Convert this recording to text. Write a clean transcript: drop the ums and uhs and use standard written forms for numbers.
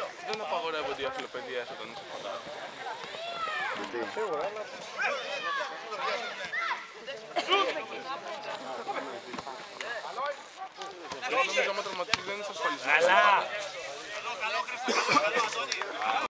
Δεν απαγορεύονται οι αφιλοπαιδείες όταν είσαι κοντά. Γιατί? Νομίζω άμα τραυματιστείς δεν είσαι ασφαλισμένος. Καλά! Καλό, Χρήστο.